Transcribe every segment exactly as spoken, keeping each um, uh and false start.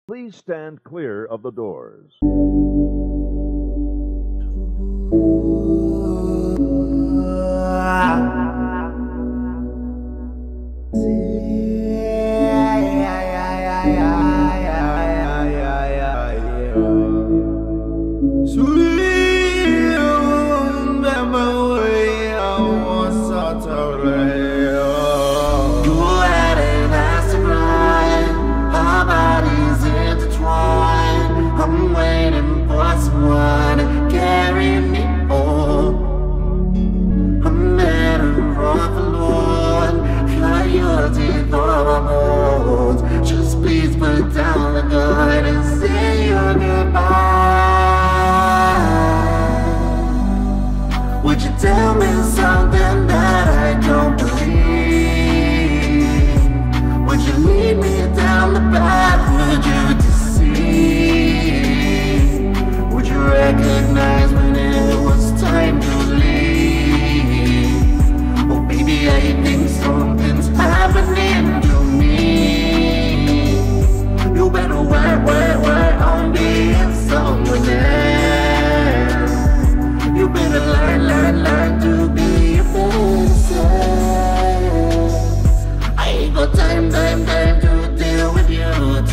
Please stand clear of the doors. Just please put down the gun and say your goodbye. Would you tell me something that I don't believe? Would you lead me down the path? Would you deceive? Would you recognize when it was time to leave? Oh baby, I think something's happening to me. You better work, work, work on being someone else. You better learn, learn, learn to be a better self. I ain't got time, time, time to deal with you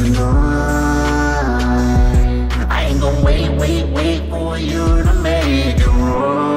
tonight. I ain't gonna wait, wait, wait for you to make it wrong.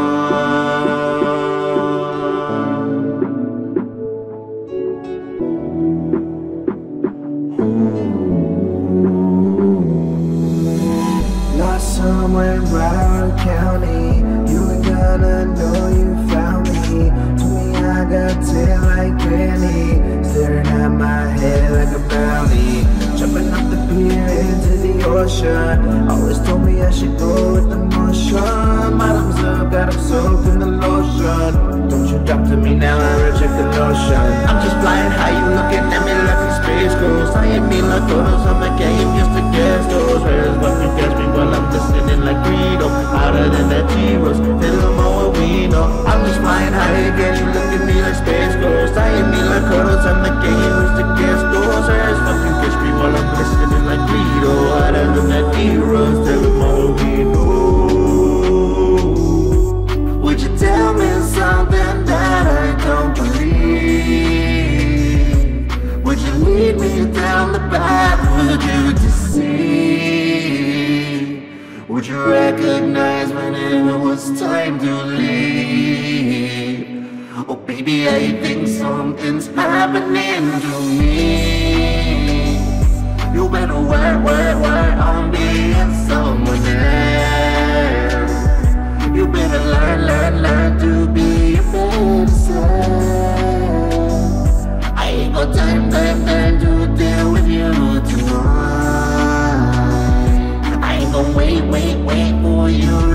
Somewhere in Broward County, you ain't gonna know you found me. To me, I got tail like Granny, staring at my head like a bounty. Jumping off the pier into the ocean. Always told me I should go with the motion. Bottoms up, got them soaked in the lotion. Don't you talk to me now, I reject the notion. I'm just flying high, you looking at me like a space ghost. I ain't mean like photos on the game, just to guess those. Where's what you catch me while I'm listening like Greedo. Hotter than that T-Rose, little more we know. I'm just flying high again, you look at me like space ghost. I ain't mean like photos on the game, just to guess those. Where's what you catch me while I'm listening like Greedo. Hotter than that T-Rose, little more we know. Would you tell me something that I don't believe? Would you lead me down the path? Would you deceive? Would you recognize when it was time to leave? Oh baby, I think something's happening to me. You better work, work, work on being someone else. You better learn, learn, learn to be a better self. I ain't got time, time, time to deal with you tonight. I ain't gonna wait, wait, wait for you